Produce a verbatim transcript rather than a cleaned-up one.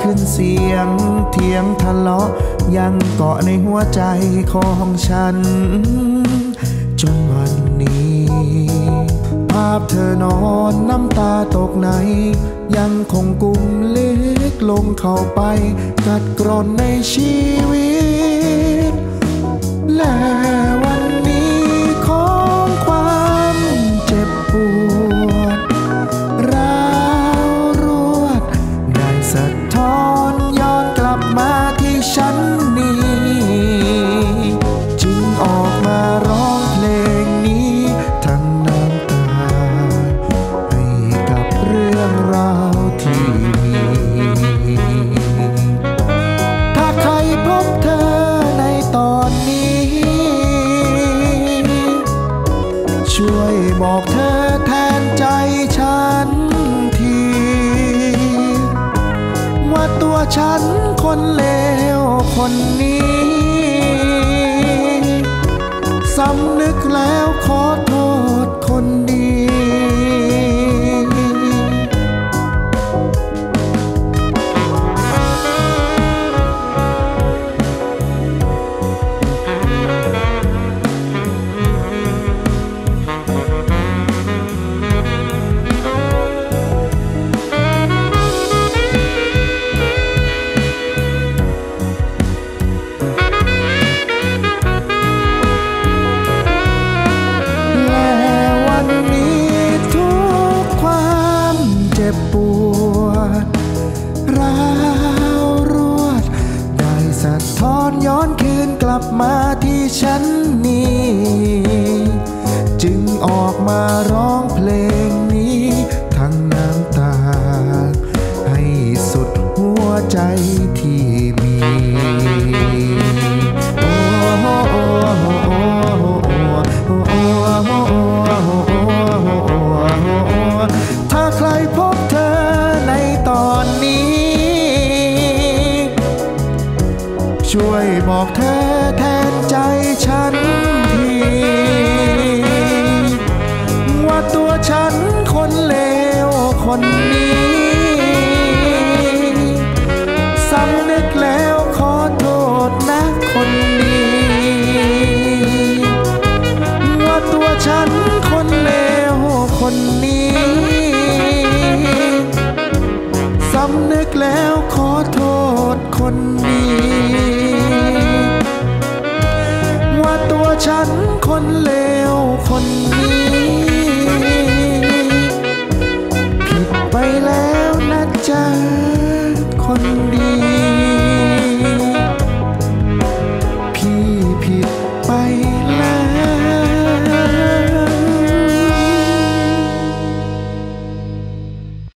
ขึ้นเสียงเถียงทะเลาะยังเกาะในหัวใจของฉันจนวันนี้ภาพเธอนอนน้ำตาตกในยังคงกุมเล็กลงเข้าไปกัดกร่อนในชีวิตและวันนี้ของความเจ็บปวดร้าวรวดได้สะท้อนย้อนกลับมาที่ฉันนี้จึงออกมาร้องเพลงนี้ทั้งน้ำตาให้กับเรื่องราวที่มีถ้าใครพบเธอในตอนนี้ช่วยบอกเธอแทนใจฉันทีว่าตัวฉันคนเลวคนนี้สำนึกแล้วขอโทษคนดีปวดร้าวรวดได้สะท้อนย้อนคืนกลับมาที่ฉันนี้จึงออกมาร้องเพลงนี้ทั้งน้ำตาให้สุดหัวใจที่มีโอ้โอ้โอ้โอ้โอ้โอ้ถ้าใครพบเธอในตอนนี้ช่วยบอกเธอแทนใจฉันทีว่าตัวฉันคนเลวคนนี้สำนึกแล้วขอโทษนะคนดีว่าตัวฉันคนเลวคนนี้สำนึกแล้วขอโทษคนนี้ว่าตัวฉันคนเลวคนนี้ผิดไปแล้วนะจ๊ะคนดี